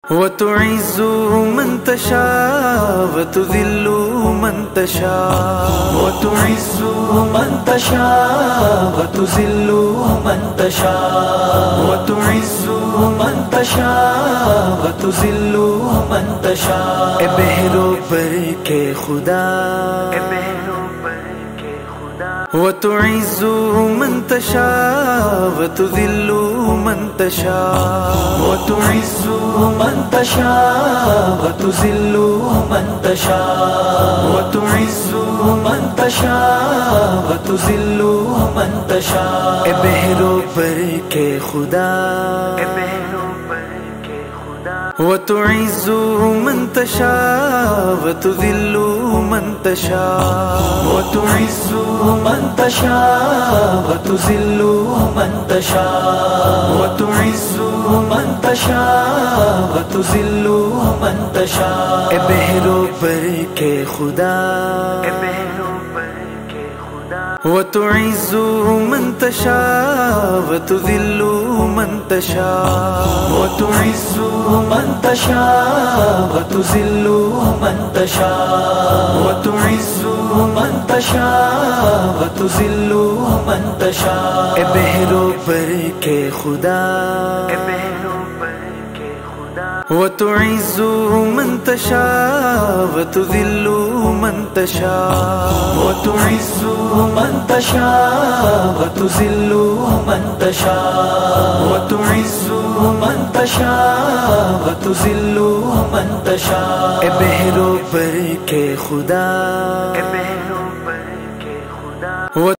وتعز من تشاء وتذل من تشاء وتعز من تشاء وتذل من تشاء وتعز من تشاء وتذل من تشاء اے بہرو بر کے خدا وتعز من تشاء وتذل من تشاء وتعز من تشاء وتذل من تشاء وتعز من تشاء وتذل من تشاء اے بہرو بر کے خدا وتعز من تشاء وتذل من تشاء وتعز من تشاء وتذل من تشاء وتعز من تشاء وتذل من تشاء اے بہرو بر کے خدا وتعز من تشاء وتذل من تشاء وتعز من تشاء وتذل من تشاء وتعز من تشاء وتذل من تشاء اے بہرو بر کے خدا وتعز من تشاء وتذل من تشاء وتعز من تشاء وتذل من تشاء وتعز من تشاء وتذل من تشاء اے بہرو بر کے خدا